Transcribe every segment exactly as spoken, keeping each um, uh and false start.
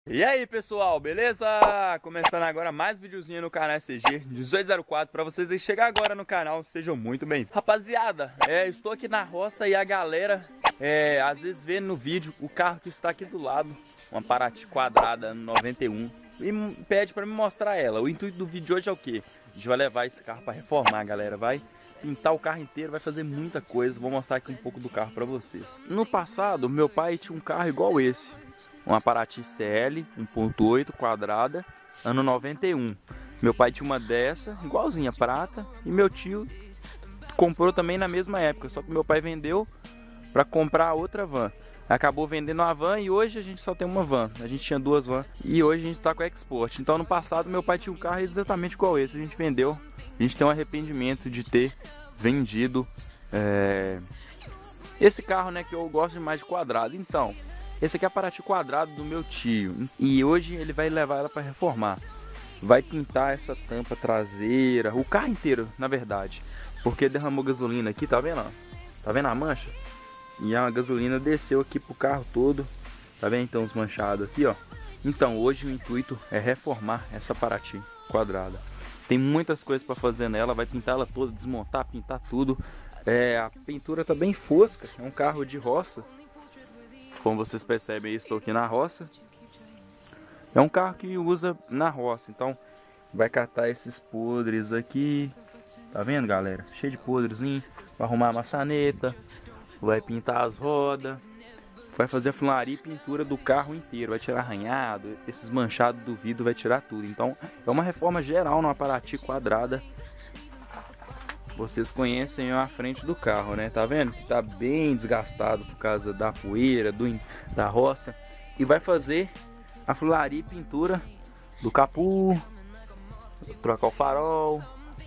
E aí pessoal, beleza? Começando agora mais um videozinho no canal S G dezoito zero quatro. Para vocês que chegar agora no canal, sejam muito bem-vindos. Rapaziada, é, estou aqui na roça e a galera é, às vezes vê no vídeo o carro que está aqui do lado, uma Paraty quadrada noventa e um, e pede para me mostrar ela. O intuito do vídeo de hoje é o que? A gente vai levar esse carro para reformar, galera. Vai pintar o carro inteiro, vai fazer muita coisa. Vou mostrar aqui um pouco do carro para vocês. No passado, meu pai tinha um carro igual esse, uma Paraty C L um ponto oito quadrada, ano noventa e um. Meu pai tinha uma dessa, igualzinha, prata, e meu tio comprou também na mesma época, só que meu pai vendeu para comprar outra van. Acabou vendendo a van e hoje a gente só tem uma van. A gente tinha duas vans e hoje a gente está com a Export. Então no passado meu pai tinha um carro exatamente igual esse, a gente vendeu. A gente tem um arrependimento de ter vendido é... esse carro, né, que eu gosto demais de quadrado. Então esse aqui é a Paraty quadrado do meu tio e hoje ele vai levar ela para reformar. Vai pintar essa tampa traseira, o carro inteiro, na verdade, porque derramou gasolina aqui, tá vendo? Tá vendo a mancha? E a gasolina desceu aqui pro carro todo, tá vendo então os manchados aqui, ó. Então hoje o intuito é reformar essa Paraty quadrada. Tem muitas coisas para fazer nela, vai pintar ela toda, desmontar, pintar tudo. É, a pintura tá bem fosca, é um carro de roça. Como vocês percebem, eu estou aqui na roça. É um carro que usa na roça, então vai catar esses podres aqui. Tá vendo, galera? Cheio de podrezinho. Vai arrumar a maçaneta, vai pintar as rodas, vai fazer a funilaria e pintura do carro inteiro. Vai tirar arranhado, esses manchados do vidro, vai tirar tudo. Então é uma reforma geral numa Paraty quadrada. Vocês conhecem a frente do carro, né? Tá vendo? Que tá bem desgastado por causa da poeira, do, da roça. E vai fazer a funilaria e pintura do capô, trocar o farol,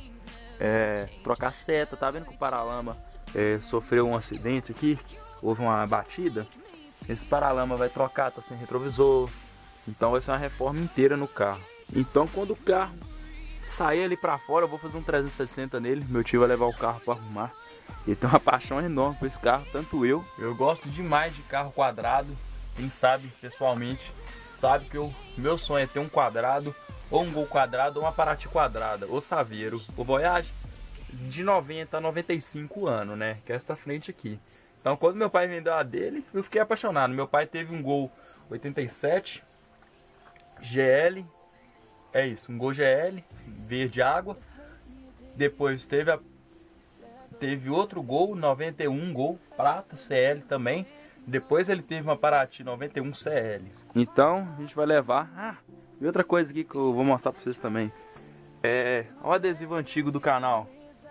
é, trocar a seta. Tá vendo que o paralama é, sofreu um acidente aqui? Houve uma batida. Esse paralama vai trocar, tá sem retrovisor. Então vai ser uma reforma inteira no carro. Então quando o carro sair ali pra fora, eu vou fazer um trezentos e sessenta nele. Meu tio vai levar o carro pra arrumar. Ele tem uma paixão enorme por esse carro, tanto eu. Eu gosto demais de carro quadrado. Quem sabe, pessoalmente, sabe que o meu sonho é ter um quadrado, ou um Gol quadrado, ou uma Paraty quadrada, ou Saveiro, ou Voyage de noventa a noventa e cinco anos, né? Que é essa frente aqui. Então quando meu pai vendeu a dele, eu fiquei apaixonado. Meu pai teve um Gol oitenta e sete G L. É isso, um Gol G L, verde água. Depois teve, a, teve outro Gol, noventa e um Gol, prata, C L também. Depois ele teve uma Paraty noventa e um C L. Então a gente vai levar... Ah, e outra coisa aqui que eu vou mostrar pra vocês também. É o adesivo antigo do canal.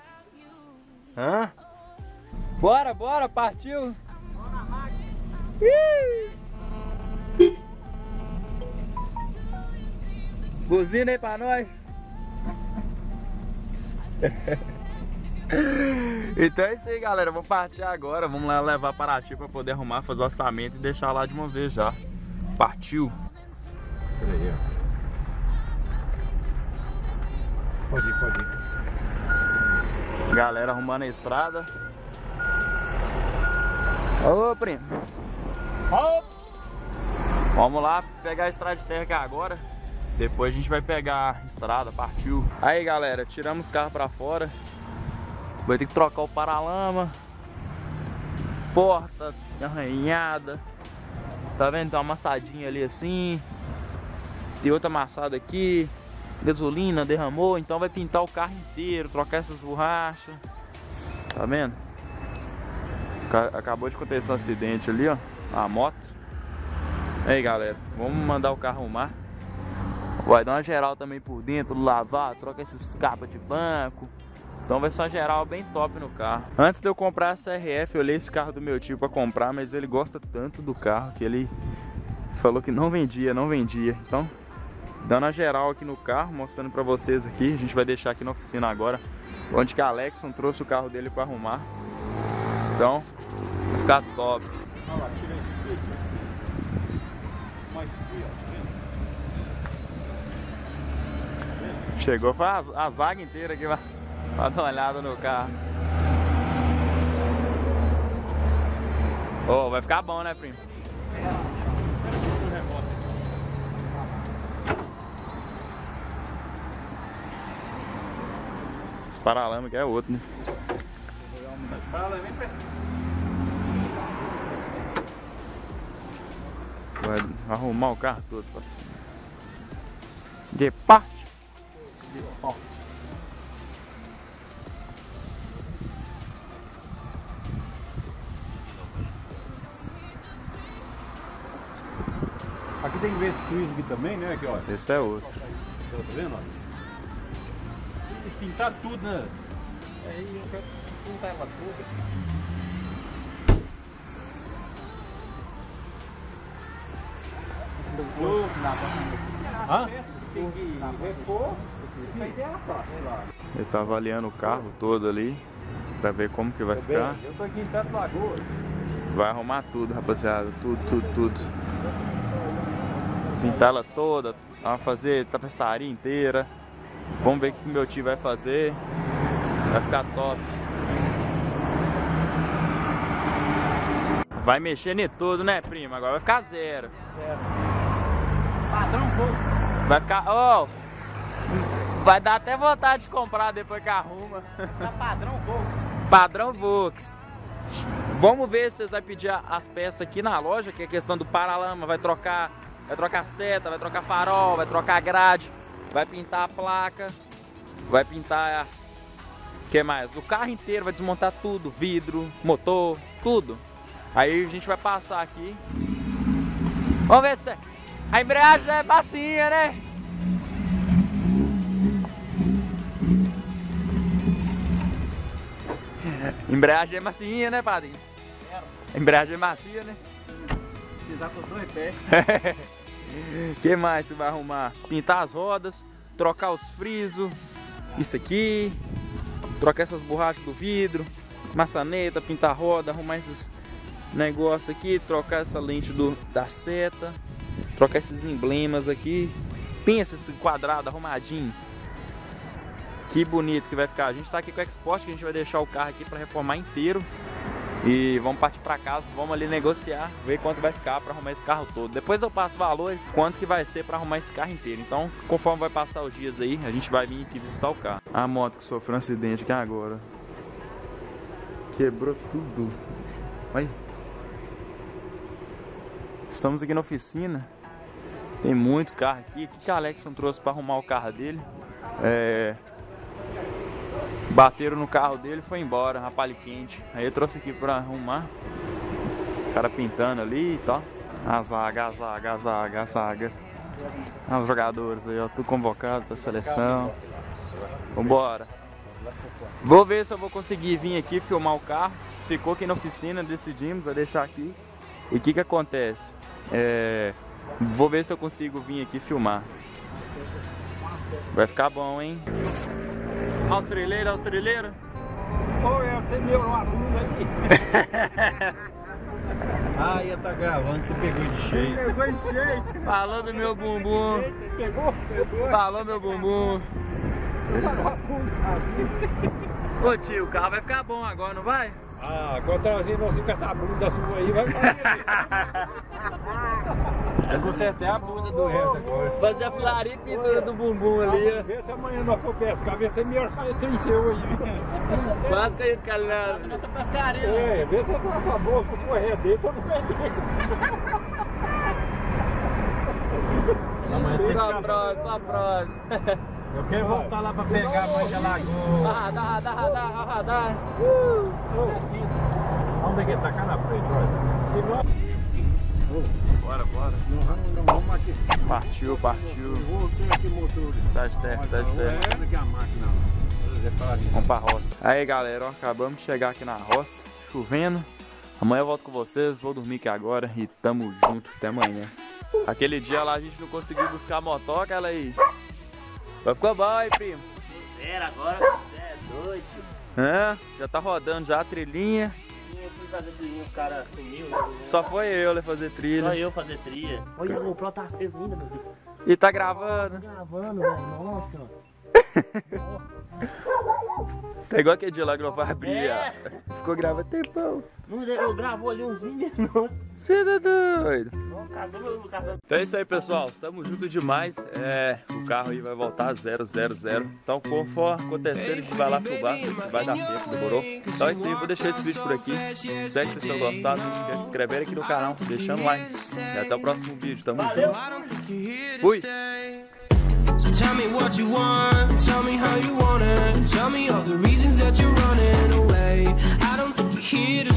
Hã? Bora, bora, partiu! Bora, máquina! Buzina aí pra nós. Então é isso aí, galera. Vamos partir agora. Vamos lá levar a Paraty pra poder arrumar, fazer o orçamento e deixar lá de uma vez já. Partiu. Peraí, ó. Pode ir, pode ir. Galera arrumando a estrada. Ô, primo. Ô. Vamos lá pegar a estrada de terra aqui agora. Depois a gente vai pegar a estrada, partiu. Aí galera, tiramos o carro pra fora. Vai ter que trocar o paralama. Porta arranhada. Tá vendo? Tem uma amassadinha ali assim. Tem outra amassada aqui. Gasolina derramou, então vai pintar o carro inteiro. Trocar essas borrachas. Tá vendo? Acabou de acontecer um acidente ali, ó. A moto. Aí galera, vamos mandar o carro arrumar. Vai dar uma geral também por dentro, lavar, troca esses capas de banco. Então vai ser uma geral bem top no carro. Antes de eu comprar a C R F, eu olhei esse carro do meu tio pra comprar, mas ele gosta tanto do carro que ele falou que não vendia, não vendia. Então, dando a geral aqui no carro, mostrando pra vocês aqui. A gente vai deixar aqui na oficina agora, onde que a Alexson trouxe o carro dele pra arrumar. Então, vai ficar top. Olha lá, tira esse aqui. Mais aqui, ó. Chegou, foi a, a zaga inteira aqui pra, pra dar uma olhada no carro. Oh, vai ficar bom, né, primo? Esse paralama aqui é outro, né? Esse paralama é pra... Vai arrumar o carro todo pra cima. De parte. De pau. Aqui tem que ver esse juiz aqui também, né? Aqui, ó. Esse é outro. Tá vendo, ó? E pintar tudo, né? Aí eu quero pintar ela toda. Hã? Tem que repor. Ele tá avaliando o carro todo ali pra ver como que vai ficar. Eu tô aqui em Sete Lagoas. Vai arrumar tudo, rapaziada. Tudo, tudo, tudo. Pintar ela toda. Vai fazer tapeçaria inteira. Vamos ver o que meu tio vai fazer. Vai ficar top. Vai mexer em tudo, né, prima? Agora vai ficar zero. Padrão pouco. Vai ficar... Ó, oh, vai dar até vontade de comprar depois que arruma. Tá padrão pouco. Padrão Vox. Vamos ver se vocês vão pedir as peças aqui na loja, que é questão do paralama. Vai trocar, vai trocar seta, vai trocar farol, vai trocar grade, vai pintar a placa, vai pintar... O que mais? O carro inteiro, vai desmontar tudo, vidro, motor, tudo. Aí a gente vai passar aqui. Vamos ver se a embreagem é macia, né? Embreagem é macia, né, padrinho? Embreagem é macia, né? Pisar com dois pés. O que mais você vai arrumar? Pintar as rodas, trocar os frisos, isso aqui, trocar essas borrachas do vidro, maçaneta, pintar a roda, arrumar esses negócios aqui, trocar essa lente do, da seta, trocar esses emblemas aqui. Pensa esse quadrado arrumadinho. Que bonito que vai ficar. A gente tá aqui com o Export, que a gente vai deixar o carro aqui para reformar inteiro. E vamos partir para casa, vamos ali negociar, ver quanto vai ficar para arrumar esse carro todo. Depois eu passo valores, quanto que vai ser para arrumar esse carro inteiro. Então, conforme vai passar os dias aí, a gente vai vir aqui visitar o carro. A moto que sofreu um acidente aqui agora. Quebrou tudo. Olha. Estamos aqui na oficina. Tem muito carro aqui. O que a Alexson trouxe para arrumar o carro dele? É... Bateram no carro dele e foi embora, a palha quente. Aí eu trouxe aqui pra arrumar. O cara pintando ali e tal. A zaga, a zaga, a zaga, a zaga. Os jogadores aí, ó, tudo convocado pra seleção. Vambora. Vou ver se eu vou conseguir vir aqui filmar o carro. Ficou aqui na oficina, decidimos, vai deixar aqui. E o que que acontece? É... Vou ver se eu consigo vir aqui filmar. Vai ficar bom, hein? Austreleiro, austreleiro. Ô, é, você melhorou a bunda aí. Ah, ia tá gravando, você pegou de cheio. Pegou de cheio. Falou do meu bumbum. Pegou? Pegou. Falou meu bumbum. Ô tio, o carro vai ficar bom agora, não vai? Ah, agora trazendo você com essa bunda sua aí, vai ficar. Eu consertei a bunda do resto agora. Fazer a filaria e pintura do bumbum ali, ó. Vê se amanhã nós for pescar, vê se é melhor sair sem seu hoje. Quase que eu ia ficar lá. Nessa pescaria. É, vê se essa nossa bolsa for redeta ou não redeta. Só próximo, só próximo. Eu quero voltar lá pra pegar a mãe da lagoa. Dá, dá, dá, dá, dá. Vamos ver quem tá cá na frente, olha. Se nós... Bora, bora. Não vamos, não vamos aqui. Partiu, partiu. Vou ter aqui motor. Está de terra, está de terra. Olha aqui a máquina. Vamos pra roça. Aí galera, ó, acabamos de chegar aqui na roça, chovendo. Amanhã eu volto com vocês, vou dormir aqui agora e tamo junto até amanhã. Aquele dia lá a gente não conseguiu buscar a motoca, ela aí. Mas ficou bom aí, primo. Era agora, você é doido. Hã? Já tá rodando já a trilhinha. Eu fui fazer trilha, o cara sumiu. Né? Só foi eu né, fazer trilha. Só eu fazer trilha. Olha, o GoPro tá aceso ainda, meu Deus. E tá gravando. Tá gravando, velho. Nossa. Tá igual aquele dia lá que não vai abrir. É. Ficou gravando tempão. Não, eu gravo ali uns vinte minutos. Você tá doido? Não, cadê meu carro? Então é isso aí, pessoal. Tamo junto demais. É, o carro aí vai voltar zero zero zero. Então, conforme acontecer, a gente vai lá filmar. Ver se vai dar tempo, demorou? Então é isso aí. Vou deixar esse vídeo por aqui. Espero que vocês tenham gostado. Não esquece de se inscrever aqui no canal, deixando like. E até o próximo vídeo. Tamo junto. Fui! So tell me what you want, tell me how you want it, tell me all the reasons that you're running away. I don't think you're here to